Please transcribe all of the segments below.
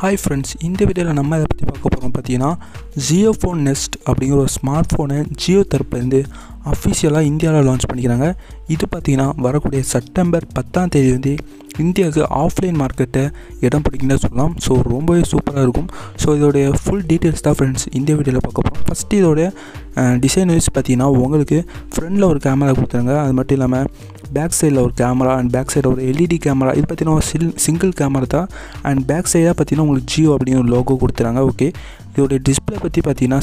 Hi friends, இந்த வீடியோவில் நம்ம இதை பற்றி பார்க்க போகிறோம். பார்த்தீங்கன்னா ஜியோஃபோன் நெஸ்ட் அப்படிங்கிற ஒரு ஸ்மார்ட் ஃபோனை ஜியோ தரப்புலேருந்து அஃபிஷியலாக இந்தியாவில் லான்ச் பண்ணிக்கிறாங்க. இது பார்த்திங்கன்னா வரக்கூடிய செப்டம்பர் 10 வந்து இந்தியாவுக்கு ஆஃப்லைன் மார்க்கெட்டை இடம் பிடிக்குன்னு சொல்லலாம். ஸோ ரொம்பவே சூப்பராக இருக்கும். ஸோ இதோடைய ஃபுல் டீட்டெயில்ஸ் தான் ஃப்ரெண்ட்ஸ் இந்த வீடியோவில் பார்க்க போகிறோம். ஃபஸ்ட்டு இதோடைய டிசைன் வைஸ் பார்த்திங்கன்னா உங்களுக்கு ஃப்ரண்டில் ஒரு கேமரா கொடுத்துருங்க. அது மட்டும் இல்லாமல் பேக் சைடில் ஒரு கேமரா அண்ட் பேக் சைடில் ஒரு எல்இடி கேமரா. இது பார்த்திங்கன்னா ஒரு சிங்கிள் கேமரா தான். அண்ட் பேக் சைடாக பார்த்திங்கன்னா உங்களுக்கு ஜியோ அப்படின்னு ஒரு லோகோ கொடுத்துறாங்க. ஓகே, இதோடைய டிஸ்பிளே பற்றி பார்த்திங்கன்னா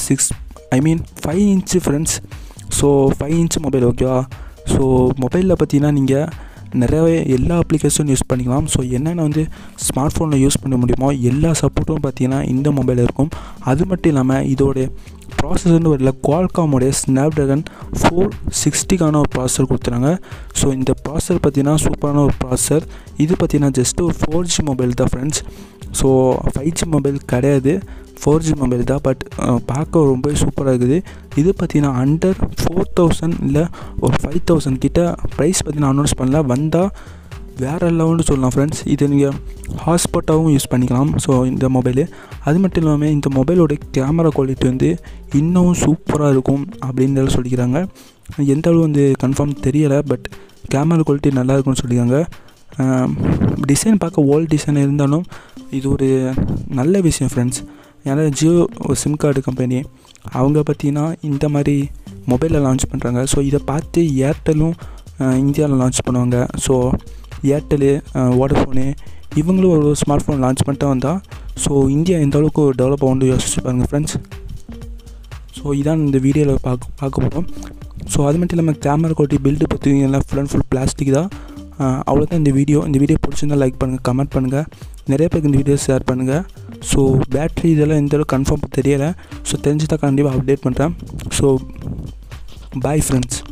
5 inch friends. So 5 inch mobile. ஓகேவா? ஸோ மொபைலில் பார்த்திங்கன்னா நீங்கள் நிறையவே எல்லா அப்ளிகேஷனும் யூஸ் பண்ணிக்கலாம். ஸோ என்னென்ன வந்து ஸ்மார்ட் ஃபோனில் யூஸ் பண்ண முடியுமோ எல்லா சப்போர்ட்டும் பார்த்திங்கன்னா இந்த மொபைலில் இருக்கும். அது மட்டும் இல்லாமல் இதோடைய ப்ராசஸர்னு வரல, குவால்காமோடைய ஸ்னாப்ட்ராகன் 460க்கான ஒரு ப்ராசஸர் கொடுத்துறாங்க. ஸோ இந்த ப்ராசஸர் பார்த்திங்கன்னா சூப்பரான ஒரு ப்ராசஸர். இது பார்த்திங்கன்னா ஜஸ்ட் ஒரு 4G மொபைல் தான் ஃப்ரெண்ட்ஸ். ஸோ 5G மொபைல் கிடையாது, 4G மொபைல் தான். பட் பார்க்க ரொம்ப சூப்பராக இருக்குது. இது பார்த்திங்கன்னா அண்டர் 4000 இல்லை ஒரு 5000 கிட்ட ப்ரைஸ் பார்த்திங்கன்னா அனௌன்ஸ் பண்ணல. வந்தால் வேறு லெவல்னு சொல்லலாம் ஃப்ரெண்ட்ஸ். இது நீங்கள் ஹாட்ஸ்பாட்டாகவும் யூஸ் பண்ணிக்கலாம். ஸோ இந்த மொபைலு அது மட்டும் இல்லாமல் இந்த மொபைலோட கேமரா குவாலிட்டி வந்து இன்னும் சூப்பராக இருக்கும் அப்படின்னு சொல்லிக்கிறாங்க. எந்த அளவு வந்து கன்ஃபார்ம் தெரியலை, பட் கேமரா குவாலிட்டி நல்லா இருக்கும்னு சொல்லியிருக்காங்க. டிசைன் பார்க்க ஓல்டு டிசைன் இருந்தாலும் இது ஒரு நல்ல விஷயம் ஃப்ரெண்ட்ஸ். ஏன்னா ஜியோ ஒரு சிம் கார்டு கம்பெனி, அவங்க பார்த்திங்கன்னா இந்த மாதிரி மொபைலில் லான்ச் பண்ணுறாங்க. ஸோ இதை பார்த்து ஏர்டெல்லும் இந்தியாவில் லான்ச் பண்ணுவாங்க. ஸோ ஏர்டெல்லு, வோடஃபோனு இவங்களும் ஒரு ஸ்மார்ட் ஃபோன் லான்ச் பண்ணிட்டு வந்தால் ஸோ இந்தியா எந்த அளவுக்கு டெவலப் ஆகும்னு யோசிச்சு பாருங்கள் ஃப்ரெண்ட்ஸ். ஸோ இதான் இந்த வீடியோவில் பார்க்க போகிறோம். ஸோ அது மட்டும் இல்லாமல் கேமரா குவாலிட்டி பில்டு பார்த்திங்கன்னா ஃபுல் அண்ட் ஃபுல் பிளாஸ்டிக் தான். அவ்வளோதான் இந்த வீடியோ பிடிச்சிருந்தால் லைக் பண்ணுங்கள், கமெண்ட் பண்ணுங்கள், நிறைய பேருக்கு இந்த வீடியோ ஷேர் பண்ணுங்கள். ஸோ பேட்ரி இதெல்லாம் எந்த அளவுக்கு கன்ஃபார்ம் தெரியலை. ஸோ தெரிஞ்சுதான் கண்டிப்பாக அப்டேட் பண்ணுறேன். So bye friends.